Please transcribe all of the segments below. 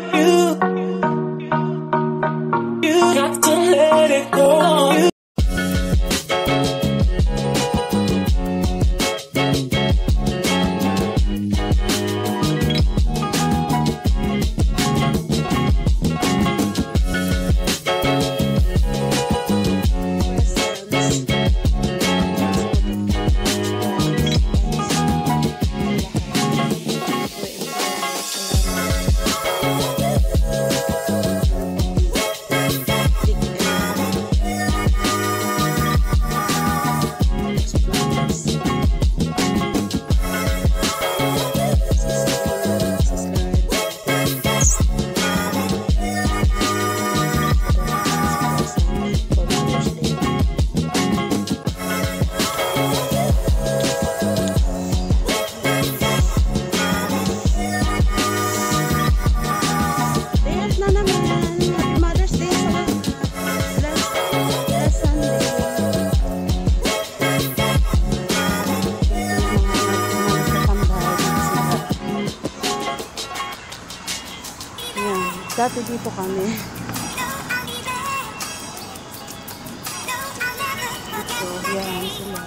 You got to let it go. Dati dito kami. Ito, yan sila.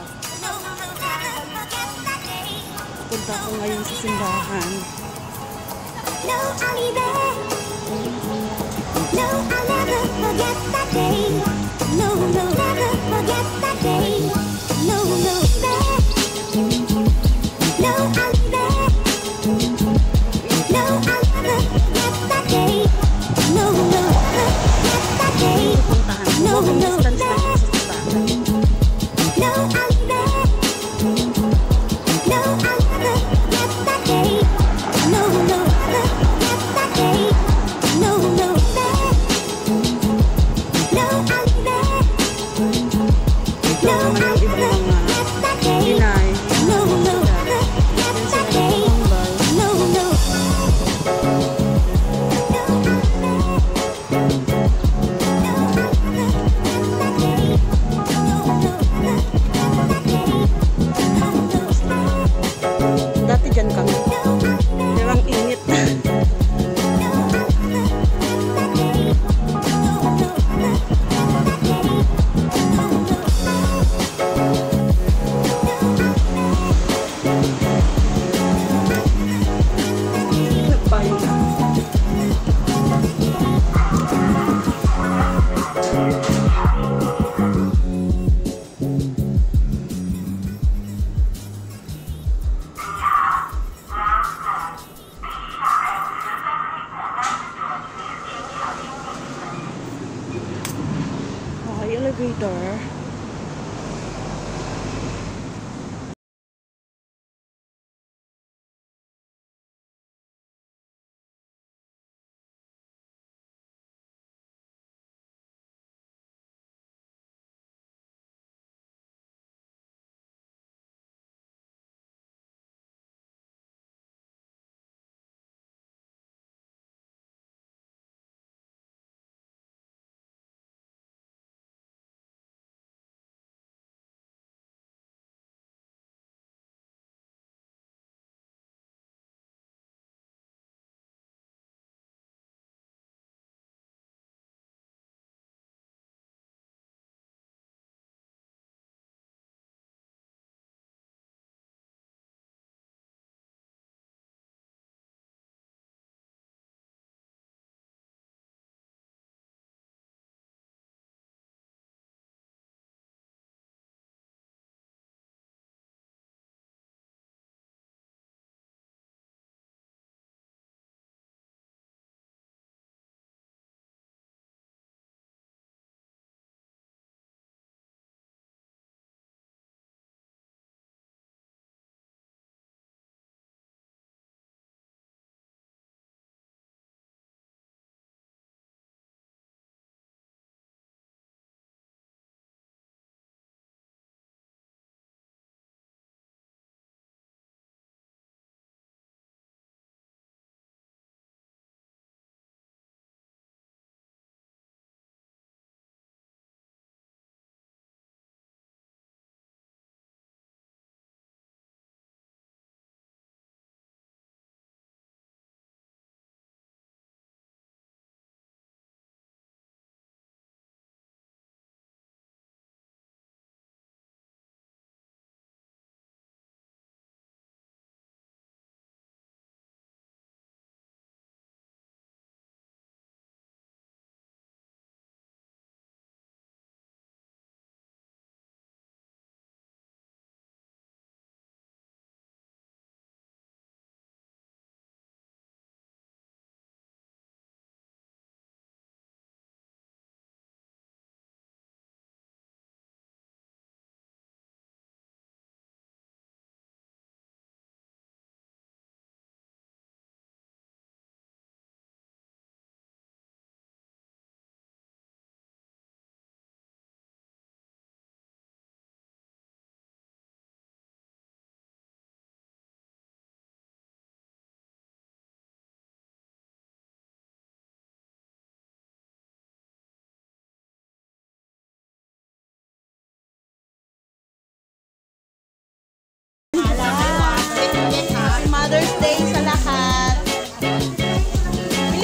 Punta ko ngayon sa simbahan. No, I'll be there. No, I'll never forget that day. No, no, never forget that day. No, no, there. No, I'll be there. No, I'll never forget that day. No, no, never forget that day. No, no, there. No, I'll be there. No, I'll never forget that day. No, no, never forget that day. No, no, there. No, I'll be there. No, I'll never forget that day. No, no, never forget that day. No, no. Dati dyan kami. Pero ang init. Elevator.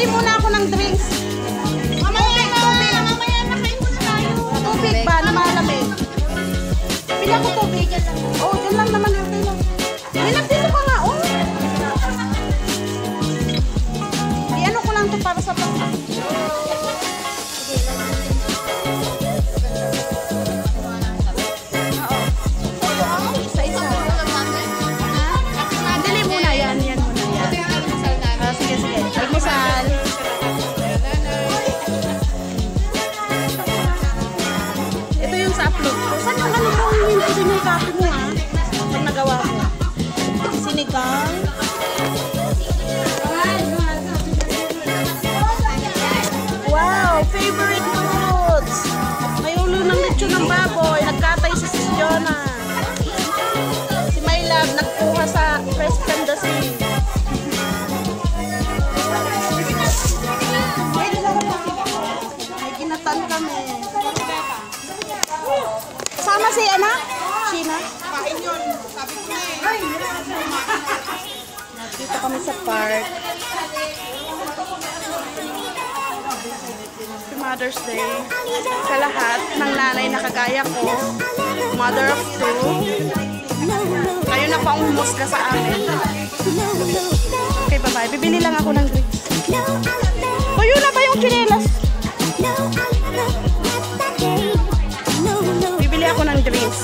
muna ako ng drinks. Mamaya na kain muna tayo. Tubig ba na malamig? Bili ako tubig. Oh, dyan lang naman natin. Minag dito ka nga, oh. Iano ko lang to para sa pang... Sinigang. Wow, favorite foods. May ulo ng lechon ng baboy. Nagkatay si Sis Jonah. Si My Love nagkuha sa Fresh Candacy. May ginatan kami. Kasama si Ana? Sheena? Kain yun. Sabi ko na eh. Dito kami sa park. Mother's Day. Sa lahat ng nanay na kagaya ko, mother of two, kayo na pa umusga sa amin. Okay, bye-bye. Bibili lang ako ng drinks. Tuyo na ba yung chinelas? Bibili ako ng drinks.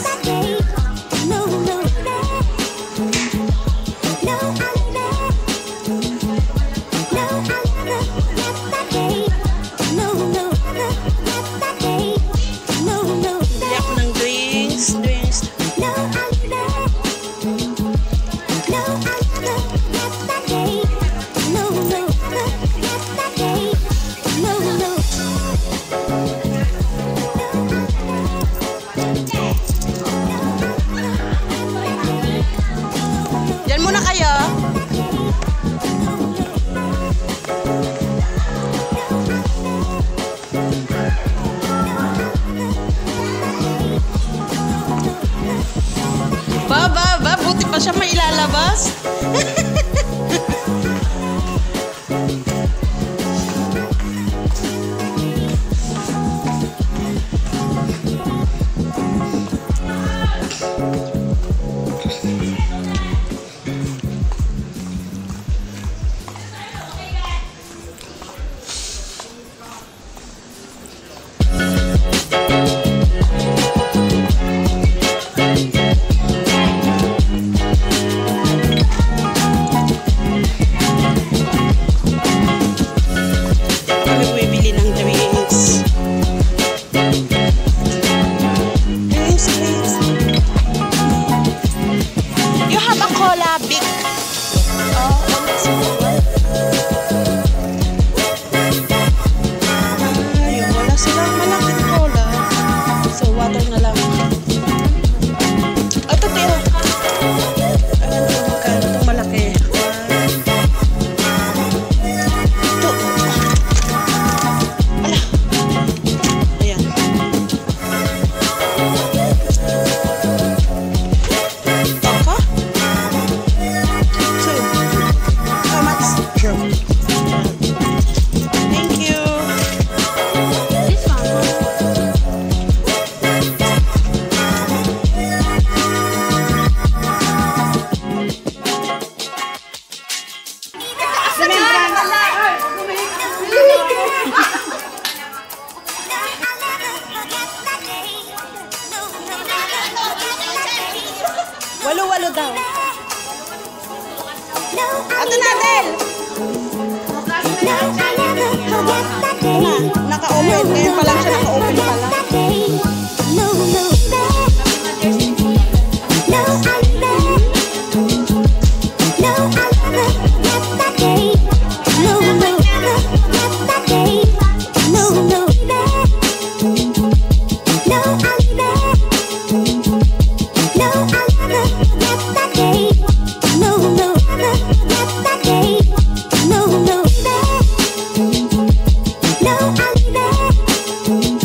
Buti pa siya may ilalabas. Walo-walo daw. Ato na, Del! Naka-open. Ngayon pa lang siya naka-open pala. No,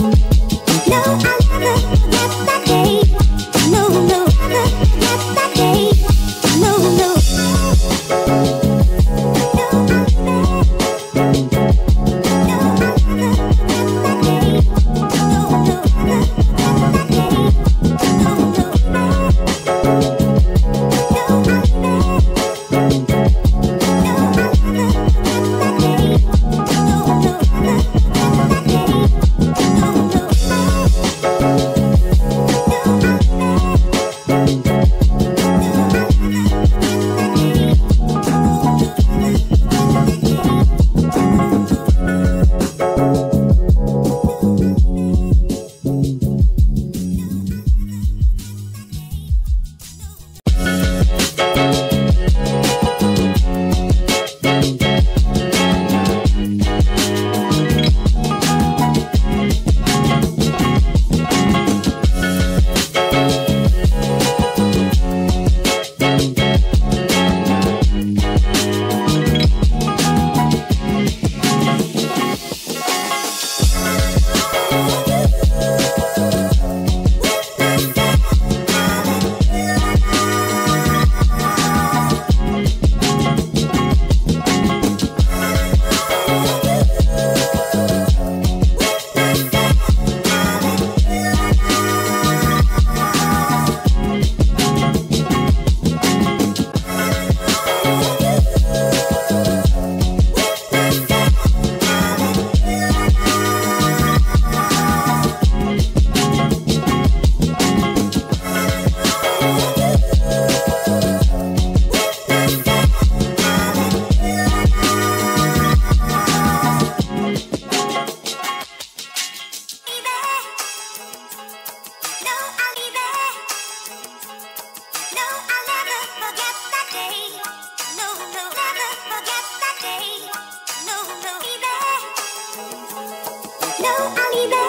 No, I'll be there.